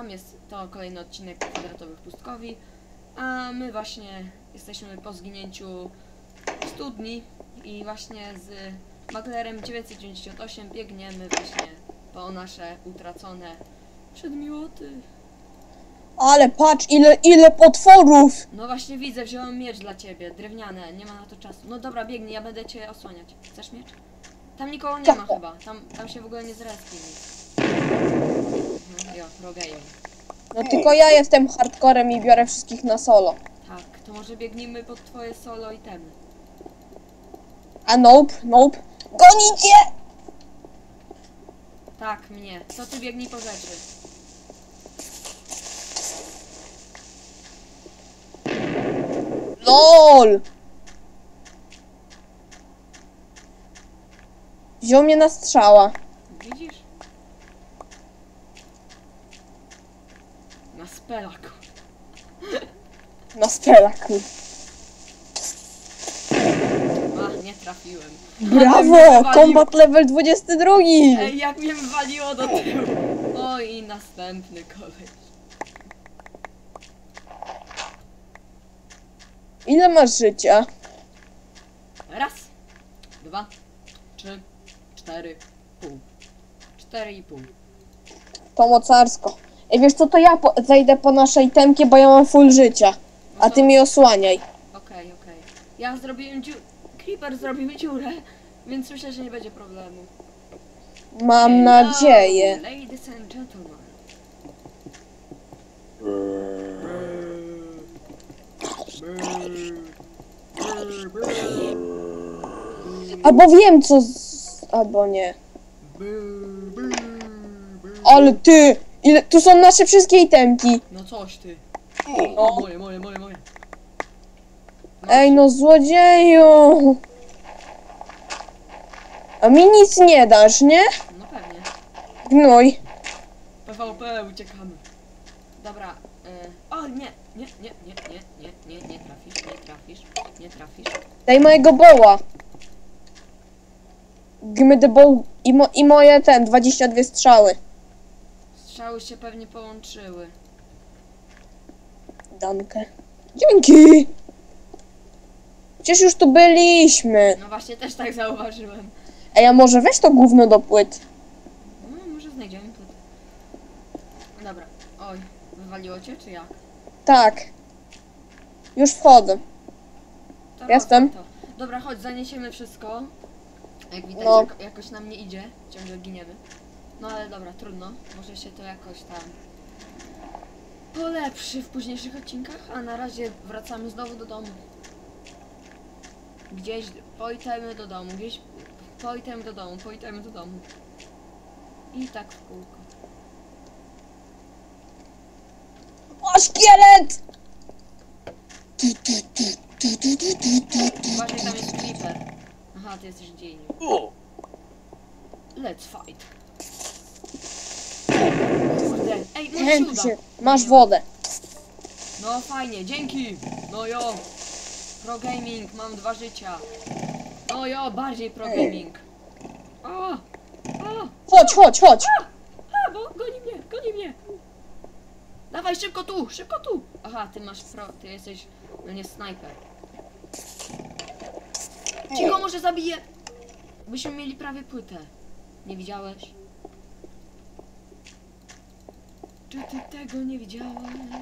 witam, jest to kolejny odcinek Kwadratowych Pustkowi, a my właśnie jesteśmy po zginięciu studni i właśnie z Maklerem 998 biegniemy właśnie po nasze utracone przedmioty. Ale patrz, ile potworów! No właśnie widzę, wziąłem miecz dla ciebie, drewniane, nie ma na to czasu. No dobra, biegnij, ja będę cię osłaniać. Chcesz miecz? Tam nikogo nie ma chyba, tam się w ogóle nie zreski nic. Jo, progame. No tylko ja jestem hardcorem i biorę wszystkich na solo. Tak, to może biegnijmy pod twoje solo itemy. A nope. Gonicie! Tak, mnie. To ty biegnij po rzeczy. LOL! Wziął mnie na strzała. Widzisz? Na spelaku. Na spelaku. A, nie trafiłem. Brawo! Combat level 22! Ej, jak mnie wywaliło do tyłu. O, i następny koleś. Ile masz życia? Raz, dwa, trzy, 4,5. 4,5. To mocarsko. Ej, wiesz co, to ja zajdę po naszej temkie, bo ja mam full życia. A ty mi osłaniaj. Okej. Ja zrobiłem Creeper zrobił dziurę, więc myślę, że nie będzie problemu. Mam nadzieję. Ladies and gentlemen. Albo wiem co albo nie. Ale ty! Ile... Tu są nasze wszystkie itemki. No coś ty. No. Moje. Ej no złodzieju! A mi nic nie dasz, nie? No pewnie. Gnój. PvP, uciekamy. Dobra. O nie trafisz. Daj mojego boła. Gimme the bow i moje 22 strzały. Strzały się pewnie połączyły. Dankę. Dzięki! Przecież już tu byliśmy. No właśnie, też tak zauważyłem. Ej, a może weź to gówno do płyt. No, może znajdziemy tutaj. Dobra. Oj, wywaliło cię, czy jak? Tak. Już wchodzę. To Jestem. rozwal to. Dobra, chodź, zaniesiemy wszystko. Jak widać, No. jakoś nam nie idzie. Ciągle giniemy. No ale dobra, trudno. Może się to jakoś tam polepszy w późniejszych odcinkach. A na razie wracamy znowu do domu. Gdzieś poitajmy do domu, gdzieś poitajmy do domu. I tak w kółko. O, szkielet! Uważaj, tam jest creeper. Aha, ty jesteś dzień. Let's fight. Kurde. Ej, no się uda. Masz wodę. No fajnie, dzięki. No jo. Pro gaming, mam 2 życia. No jo, bardziej pro gaming. O! Chodź. A, bo goni mnie. Dawaj, szybko tu. Aha, ty jesteś, no nie snajper. Ci go może zabije. Byśmy mieli prawie płytę. Nie widziałeś? Czy ty tego nie widziałeś?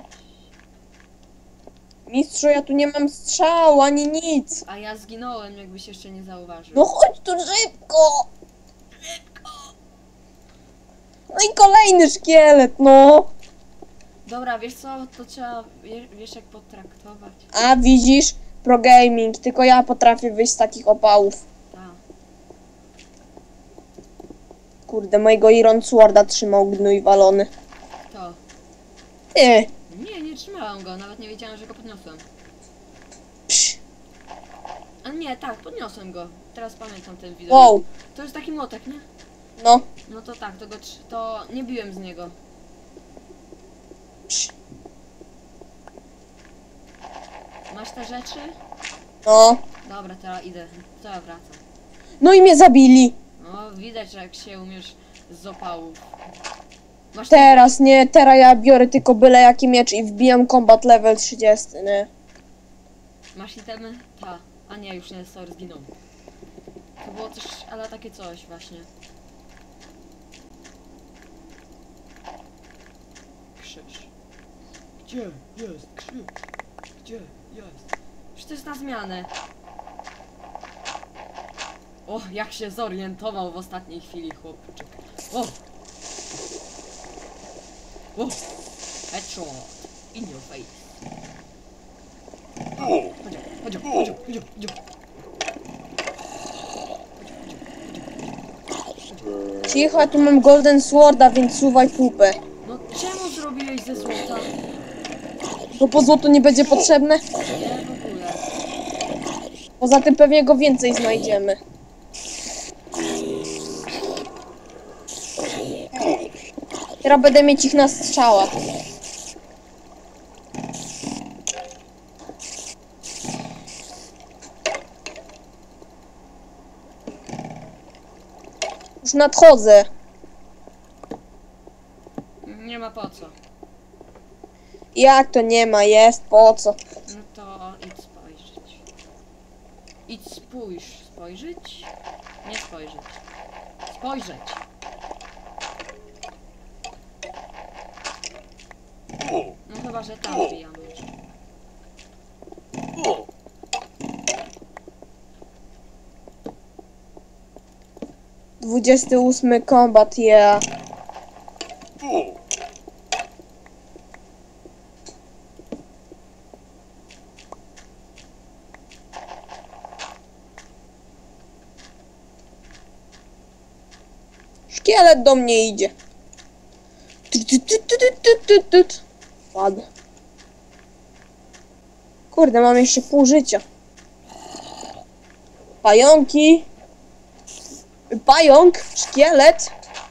Mistrzu, ja tu nie mam strzału ani nic. A ja zginąłem, jakbyś jeszcze nie zauważył. No chodź tu szybko. No i kolejny szkielet, no. Dobra, wiesz co? To trzeba, wiesz jak potraktować. A widzisz? Pro gaming. Tylko ja potrafię wyjść z takich opałów. Tak. Kurde, mojego Iron Sworda trzymał gnój walony. To. Ty. Nie trzymałam go, nawet nie wiedziałam, że go podniosłem. Psz. A nie, tak, podniosłem go. Teraz pamiętam ten widok. Wow. To jest taki młotek, nie? No. No to tak, to nie biłem z niego. Psz. Masz te rzeczy? No. Dobra, teraz idę. To ja wracam. No i mnie zabili. No, widać, że jak się umiesz z opałów. Masz Teraz nie, teraz ja biorę tylko byle jaki miecz i wbijam combat level 30, nie? Masz itemy? Ta. A nie, już nie, sorry, zginął. To było coś, ale takie coś właśnie. Krzyż. Gdzie jest krzyż? Gdzie jest? Przecież to jest na zmianę. O, jak się zorientował w ostatniej chwili chłopczyk. O! O! Headshot! In your face. Chodź. Cicho, ja tu mam golden sworda, więc suwaj pupę. No czemu zrobiłeś ze złota? Bo po złotu nie będzie potrzebne? Nie, w ogóle. Poza tym pewnie go więcej znajdziemy. Teraz będę mieć ich na strzała. Już nadchodzę. Nie ma po co. Jak to nie ma? Jest, po co? No to idź spojrzeć. Idź spojrzeć? Nie spojrzeć. Spojrzeć. No chyba, że tam wbijamy już. - 28 combat, yeah. Szkielet do mnie idzie. Ładnie. Kurde, mam jeszcze pół życia. Pająki. Pająk, szkielet.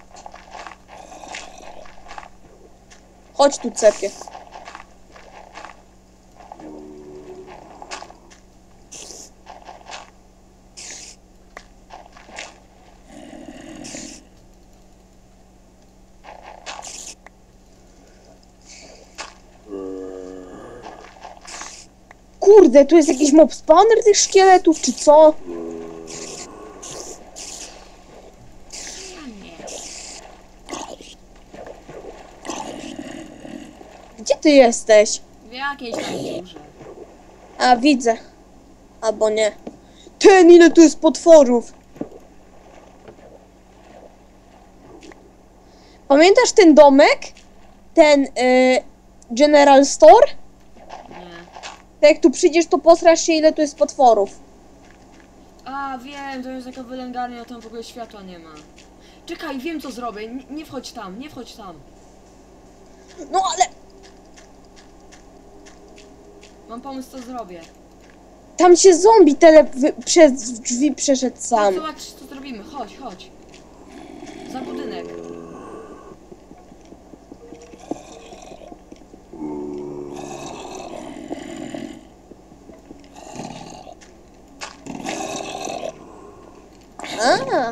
Chodź tu, cepie. Kurde, tu jest jakiś mob spawner tych szkieletów, czy co? Gdzie ty jesteś? W jakiejś tam dziurze. A, widzę. Albo nie. Ten, ile tu jest potworów? Pamiętasz ten domek? Ten, General Store? Nie. To jak tu przyjdziesz, to posrasz się, ile tu jest potworów. A, wiem, to jest taka wylęgarnia, tam w ogóle światła nie ma. Czekaj, wiem co zrobię. Nie wchodź tam, nie wchodź tam. No ale... Mam pomysł, co zrobię. Tam się zombie przez drzwi przeszedł sam. Zobacz, co zrobimy. Chodź, chodź. Za budynek. A,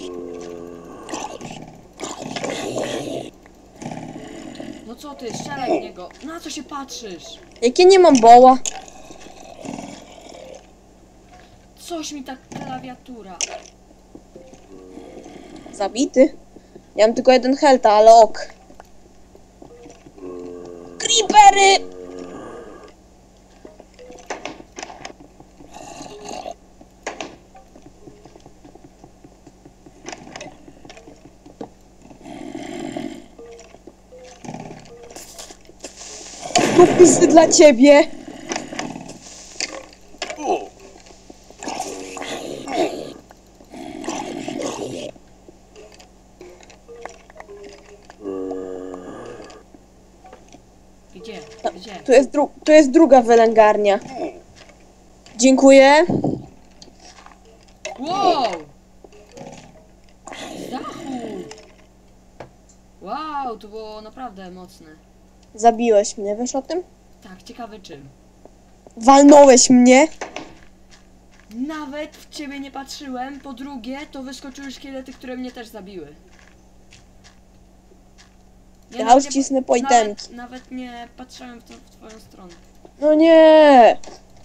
No co ty, strzelaj w niego. Na co się patrzysz? jakie nie mam boła? Coś mi tak klawiatura. Zabity. Ja mam tylko jeden helta, ale ok. Creepery! Kupisy dla ciebie. Gdzie? Gdzie? Tu jest druga wylęgarnia. Dziękuję. Wow! Z dachu! Wow, to było naprawdę mocne. Zabiłeś mnie, wiesz o tym? Tak, ciekawe czym. Walnąłeś mnie. Nawet w ciebie nie patrzyłem. Po drugie, to wyskoczyły szkielety, które mnie też zabiły. Nie, Ja nawet już nie- cisnę po itemki. Nawet nie patrzyłem w twoją stronę. No nie!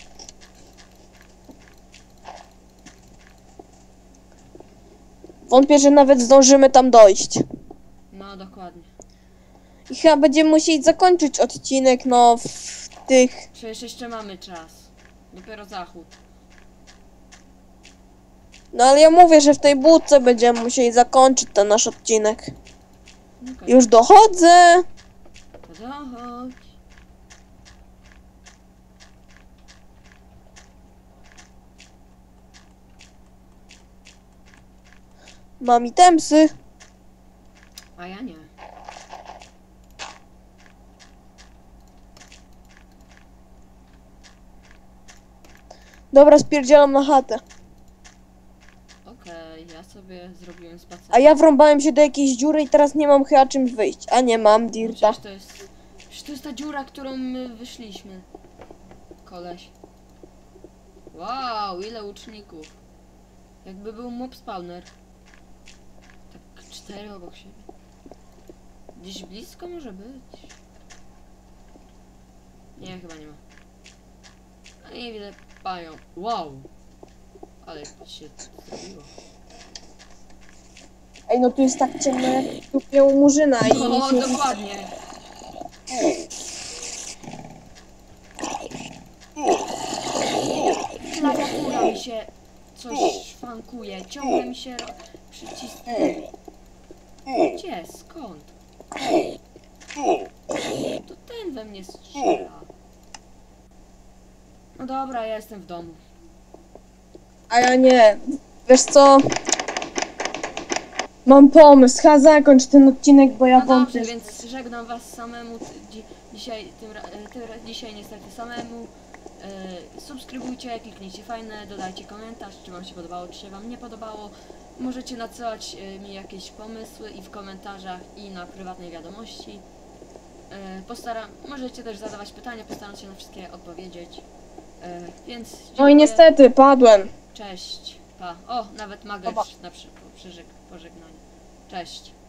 Wątpię, że nawet zdążymy tam dojść. No, dokładnie. I chyba będziemy musieli zakończyć odcinek, no, w tych... Przecież jeszcze mamy czas. Dopiero zachód. No ale ja mówię, że w tej budce będziemy musieli zakończyć ten nasz odcinek. Okej. Już dochodzę! To dochodź. Mam itemsy. A ja nie. Dobra, spierdzielam na chatę. Okej, ja sobie zrobiłem spacer. A ja wrąbałem się do jakiejś dziury i teraz nie mam chyba czymś wyjść. A nie mam, No dirta. przecież to jest ta dziura, którą my wyszliśmy. Koleś. Wow, ile łuczników. Jakby był mob spawner. Tak 4 obok siebie. Gdzieś blisko może być. Nie, chyba nie ma. A nie widzę pają. Wow. Ale się zrobiło. Ej, no tu jest tak ciemno jak tu miał murzyna i... O, dokładnie. Klawiatura mi się coś szwankuje. Ciągle mi się przyciskuje. Gdzie? Skąd? To ten we mnie strzela. No dobra, ja jestem w domu. A ja nie. Wiesz co? Mam pomysł. Chyba zakończ ten odcinek, bo ja No dobrze, wątpię. więc żegnam was samemu. Dzisiaj niestety samemu. Subskrybujcie, kliknijcie fajne, dodajcie komentarz, czy wam się podobało, czy się wam nie podobało. Możecie nadsyłać mi jakieś pomysły i w komentarzach, i na prywatnej wiadomości. Możecie też zadawać pytania, postaram się na wszystkie odpowiedzieć. Więc No i dziękuję. niestety, padłem. Cześć, pa. O, nawet Magler Pa. na pożegnanie. Cześć.